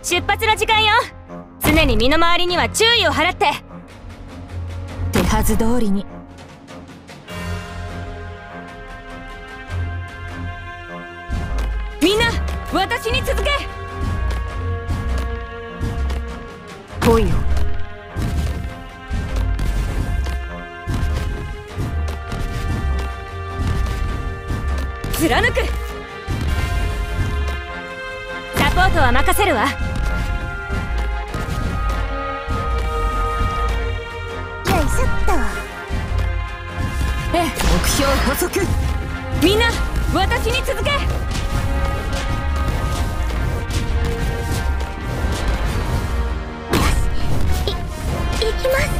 出発の時間よ。常に身の回りには注意を払って。 手はず通りに。 みんな私に続け。 来いよ。 貫く。サポートは任せるわ。 よいしょっと。 目標補足。 みんな私に続け。 行きます。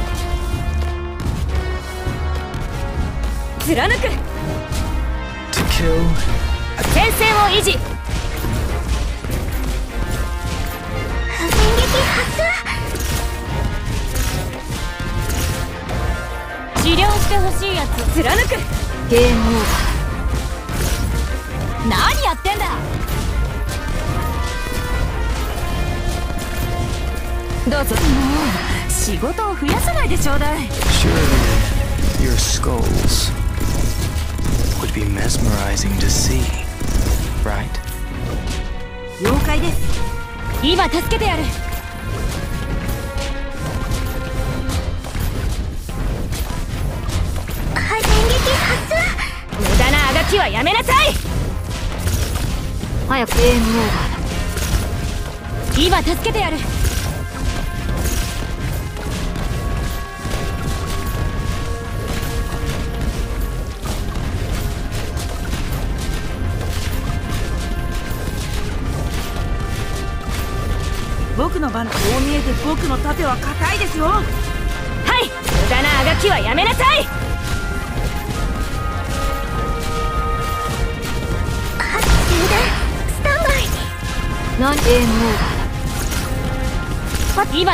貫く。 To kill. 先制を維持。 電撃発射。 治療してほしいやつ貫く。 ゲームオーバー。何やってんだ。どうぞ。もう仕事を増やさないでちょうだい。 Surely your skulls would be mesmerizing to see, right? 了解です。 今助けてやる。 電撃発射。 無駄なあがきはやめなさい。 早くゲームオーバーだ。 今助けてやる。 僕のバナ、こう見えて僕の盾は硬いですよ。 はい、無駄なあがきはやめなさい。 充電スタンバイ。 何ゲームオーバーだ。 今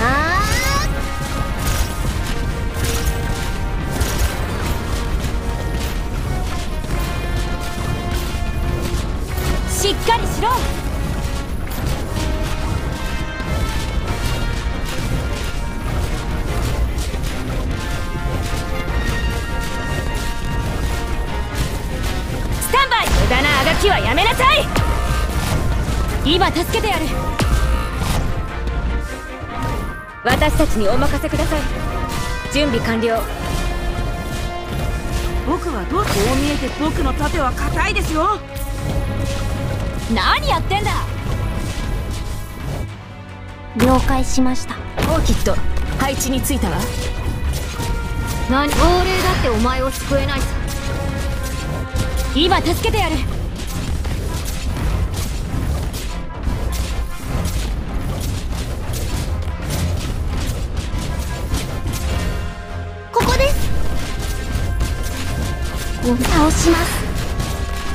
しっかりしろ。スタンバイ。無駄なあがきはやめなさい。今助けてやる。私たちにお任せください。準備完了。 僕はこう見えて僕の盾は硬いですよ。何やってんだ。 了解しました。 オーキッド、配置についたわ。 亡霊だってお前を救えないさ。今助けてやる。 ここです。倒します。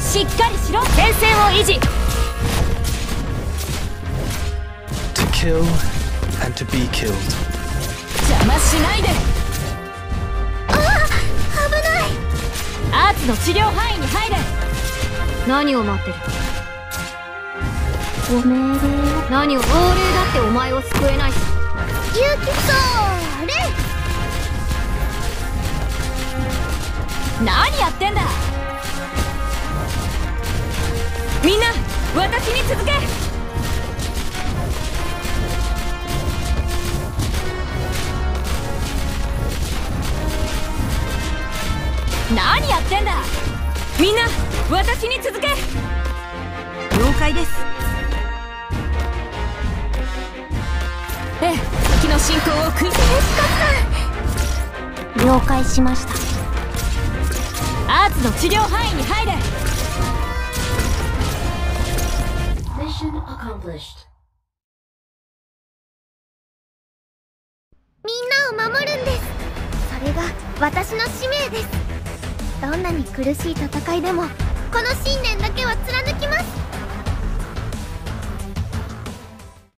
しっかりしろ。前線を維持。 To kill and to be killed. 邪魔しないで。 危ない。 アーツの治療範囲に入れ。何を待ってる。 ご命令。 何を。亡霊だってお前を救えないさ。 勇気そーれ。 何やってんだ。みんな私に続け。何やってんだ。みんな私に続け。 了解です。敵の進行を食い止め。 了解しました。 アーツの治療範囲に入れ。 みんなを守るんです。それが私の使命です。どんなに苦しい戦いでもこの信念だけは貫きます。